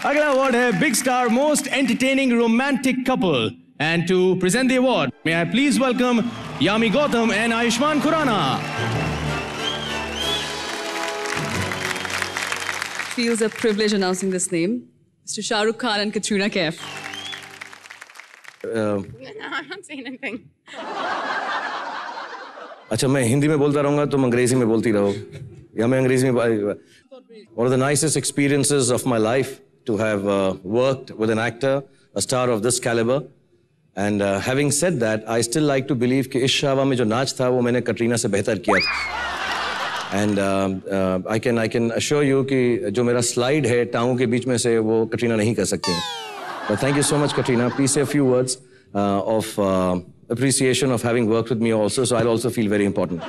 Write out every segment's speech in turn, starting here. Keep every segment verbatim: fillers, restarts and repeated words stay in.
अगला अवार्ड है big star most entertaining romantic couple. And to present the award, may I please welcome Yami Gautam and Ayushmann Khurrana. Feels a privilege announcing this name. Mister Shah Rukh Khan and Katrina Kaif. Uh, no, I'm not saying anything. अच्छा मैं हिंदी में बोलता रहूँगा तुम अंग्रेजी में बोलती रहो या मैं अंग्रेजी में. One of the nicest experiences of my life to have uh, worked with an actor, a star of this caliber. And uh, having said that, I still like to believe कि इस शावा में जो नाच था वो मैंने कटरीना से बेहतर किया था. And uh, uh, I can I can assure you कि जो मेरा slide है टांगों के बीच में से वो कटरीना नहीं कर सकती हैं. But thank you so much, Katrina. Please say a few words uh, of uh, appreciation of having worked with me also, so I'll also feel very important.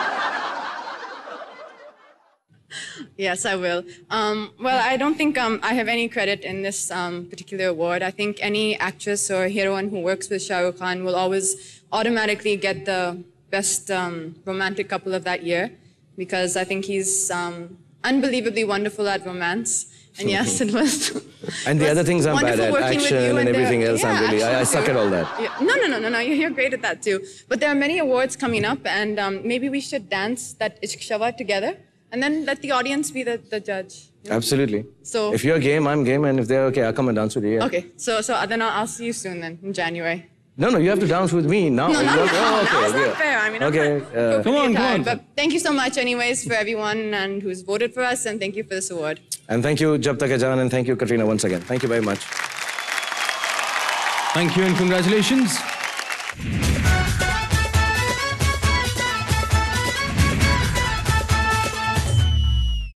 Yes, I will. Um, well, I don't think um, I have any credit in this um, particular award. I think any actress or heroine who works with Shah Rukh Khan will always automatically get the best um, romantic couple of that year, because I think he's um, unbelievably wonderful at romance. And yes, it was. And the other things I'm bad at, action and, and everything else. Yeah, I'm really, I, I suck at all that. Yeah. No, no, no, no, no. You're great at that too. But there are many awards coming up, and um, maybe we should dance that Ishq Shava together. And then let the audience be the, the judge. You know? Absolutely. So if you're game, I'm game, and if they're okay, I'll come and dance with you. Yeah. Okay. So so then I'll, I'll see you soon then in January. No, no, you have to dance with me now. No, no, no, oh, no, okay, it's not yeah. fair. I mean, okay. I'm not, Uh, come on, come on. But thank you so much, anyways, for everyone and who's voted for us, and thank you for this award. And thank you, Jab Tak Hai Jaan, and thank you, Katrina, once again. Thank you very much. Thank you and congratulations.